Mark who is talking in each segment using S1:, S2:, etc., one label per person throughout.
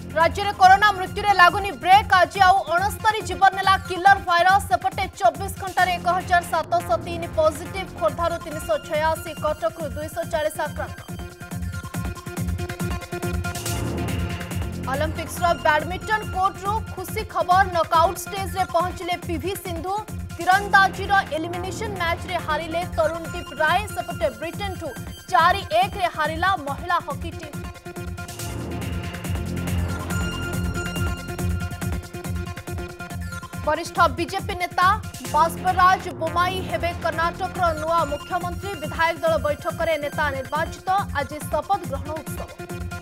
S1: राज्य में कोरोना मृत्यु रे लागुनी ब्रेक आज आउ 69 जीवन नेला किलर भाइरस सेपटे 24 घंटा 1703 पॉजिटिव खोर्धारू 386 कटकरू 240 आक्रांत। ओलंपिक्स बैडमिंटन कोर्टरू खुशी खबर नॉकआउट स्टेज रे पहुंचले पीवी सिंधु तीरंदाजी एलिमिनेशन मैच रे हारिले तरुणदीप राय सेपटे ब्रिटेन ठू 4-1 रे हारिला महिला हॉकी टीम। वरिष्ठ बीजेपी नेता बाष्पराज बोम्माई हेबे कर्नाटक नुआ मुख्यमंत्री विधायक दल बैठक में नेता निर्वाचित आज शपथ ग्रहण उत्सव।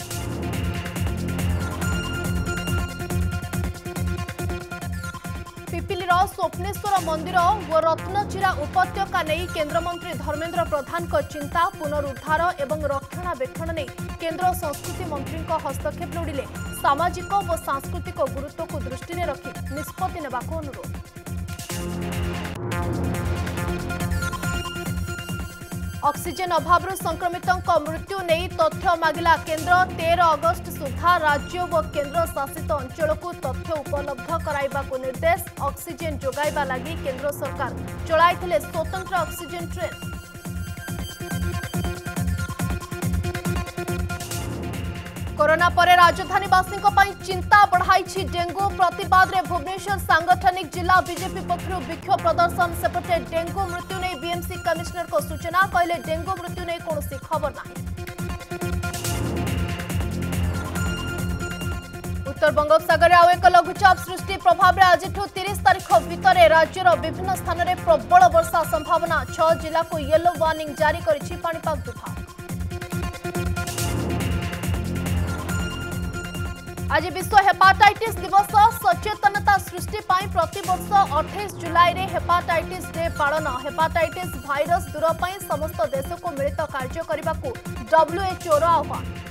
S1: पिपिलीर स्वप्नेश्वर मंदिर और रत्नचिरा उपत्यका नहीं केंद्रमंत्री धर्मेंद्र प्रधान को चिंता पुनरुद्धार एवं रक्षणाबेक्षण नहीं केंद्र संस्कृति मंत्री हस्तक्षेप लोड़िले सामाजिक और सांस्कृतिक गुरुत्व को दृष्टि में रखी निष्पत्ति नेबाक अनुरोध। ऑक्सीजन अभाव संक्रमितों मृत्यु नहीं तथ्य मागिला केंद्र 13 अगस्त सुधा राज्य व केंद्र शासित अंचल को तथ्य उपलब्ध कराइबा को निर्देश। ऑक्सीजन जोगाइबा लगी केंद्र सरकार चलाइथिले स्वतंत्र ऑक्सीजन ट्रेन। कोरोना परे राजधानीवासी चिंता बढ़ाई डेंगू प्रतिवाद रे भुवनेश्वर सांगठनिक जिला बीजेपी पक्षर विक्षोभ प्रदर्शन सेपटे डेंगू मृत्यु नहीं बीएमसी कमिश्नर को सूचना कहले डेंगू मृत्यु नहीं कौन खबर नहीं। उत्तर बंगोपसागर आउ एक लघुचाप सृष्टि प्रभाव आज 30 तारीख भितर राज्यर विभिन्न स्थान में प्रबल वर्षा संभावना 6 जिला को येलो वार्निंग जारी करिछि पाणीपाग विभाग। आज विश्व हेपाटाइटिस दिवस सचेतनता सृष्टि प्रतिवर्ष 28 जुलाई रे हेपाटाइटिस डे पालन। हेपाटाइटिस भाइरस दूर समस्त देश को मिलित कार्य करने को WHO आह्वान।